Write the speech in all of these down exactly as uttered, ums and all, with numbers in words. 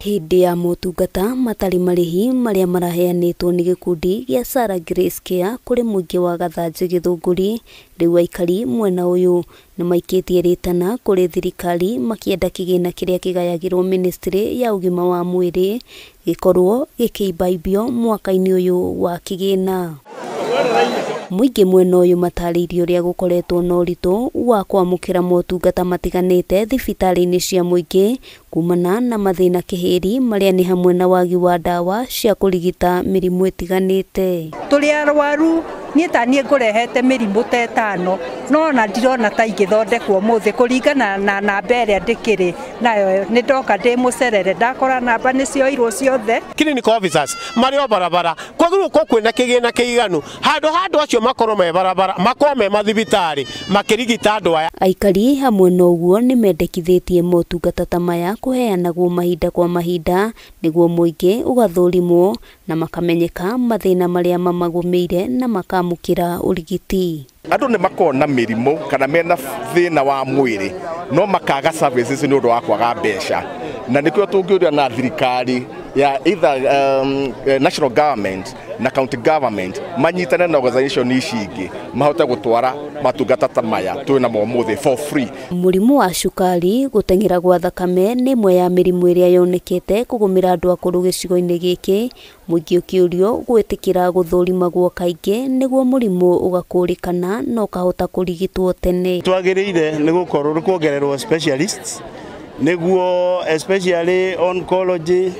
Hindi ya motungata matari marihi maria maraheanitwo ni gikundi gia Sara Grace Care kuri muingi wa Gathanji Githunguri riu aikari mwena uyu ni maikitie ritana kuri thirikari makienda kigina kiria kigayagirwo ministry ya ugima wa mwiri gikorwo gikiibaibio mwaka-ini uyu wa kigina. Muingi mwena uyu mataririo ria gukoretwo na uritu wa kwamukira motungata matiganite thibitari-ini cia muingi kumana na mathina kihiri maria ni hamwe na wagi wa dawa cia kurigita mirimu itiganite. Tuli arwaru nie tanie ngurehete mirimu tetano no na ndirona ta igithondekwo muthi kuringana na namba iria ndikiri nayo ni ndoka ndi mucerere ndakora namba nicio irwo ciothe. Clinical officers mario barabara kwagirwo ko kwina kigina kiiganu handu handu acio makoro me barabara makome mathibitari makirigita andu aya. Aikari hamwe na uguo ni mendekithitie motungata ta maya kuheanagwo mahinda kwa mahinda niguo muingi ugathurimwo na makamenyeka mathina maria mamagumeire na makamukira urigiti. Andu ni makona mirimu kana mena thina wa mwiri no makaga services ni undu wa kwaga mbeca na nikio tungiuria na thirikari ya either um, national government na county government manyitane na organization ishingi mahote gutwara matungata ta maya twina momuthi for free. Murimu wa cukari gutengira gwa thakame ni mwe ya mirimu iria yonekete kugumira andu akuru gicigo-ini giki muingi ukiurio gwitikira guthurima gwo kaingi niguo murimu ugakurikana no kahota kurigitwo tene. Twagiriire ni gukorwo rukuongererwo specialists niguo especially oncology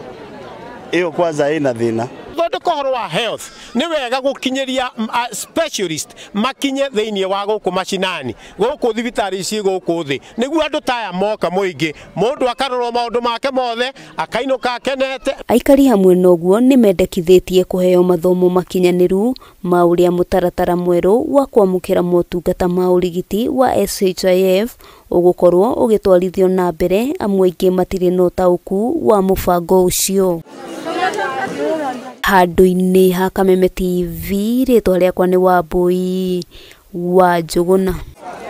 iyo kwanza ina thina thondeka horo wa health ni wega gukinyeria specialist makinye thiini wa guku macinani guku thibitari ci guku thi niguo andu taya moka muingi mundu akarorwo maundu make mothe akainuka akenete. Aikari hamwe noguo ni mendekithitie kuheo mathomo makinyaniru ma uria mutaratara mweru wa kwamukira motungata ma urigiti wa S H I F ugukorwo ugitwarithio na mbere amwe ingi matire no tauku wa mubango ucio. Handu-ini ha Kameme T V ritwa riakwa ni Wambui wa Njuguna.